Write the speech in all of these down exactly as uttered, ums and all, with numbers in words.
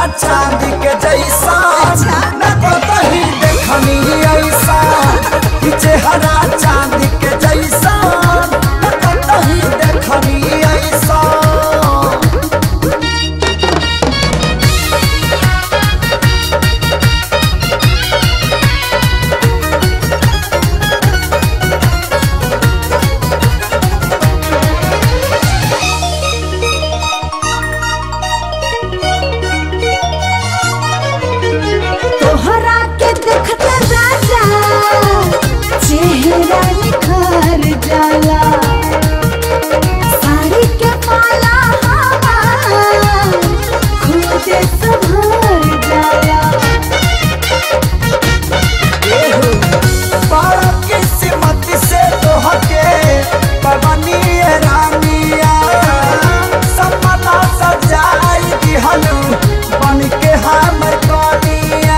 चांद के जैसा न कहीं देखनी ऐसा कि चेहरा चांद के जैसा न कहीं देखनी ऐसा। चेहरा निखर जाला साड़ी के पाला हवा खुद संभर जाला। बड़ा किस्मत से तोहके पवनी रानिया सपना सजाई दिहलू बन के हमर कनिया।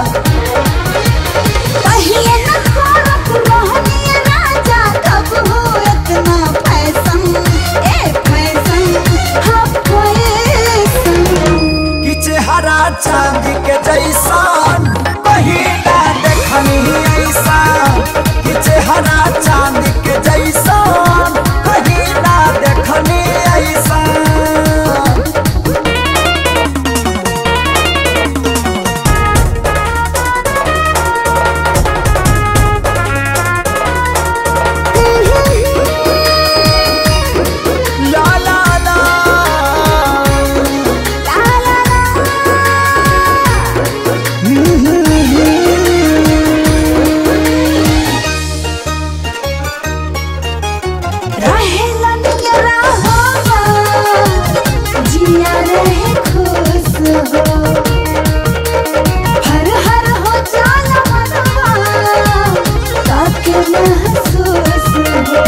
चांद के जैसा कहीं ना देखनी ऐसा कि चेहरा चांद के जैसा कहीं ना देखनी ऐसा। हर हर हो जाला मनवा ताके महसूस हो।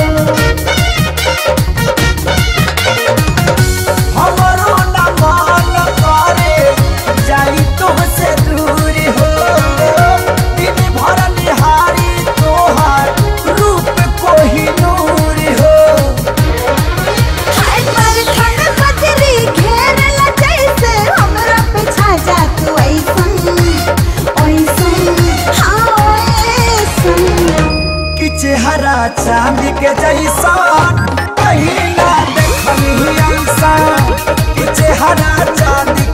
हमरो न मान करे जाई तुमसे दूर हो दिन भर निहारी तोहार रूप कोहिनूर हो। हाय पर खन बदरी घेरला जैसे हमरा पे छा जा तू ऐसन ऐसन हाँ ऐसन कि चेहरा चांद के जैसा कहीं ना देखनी ऐसा कि चेहरा चांद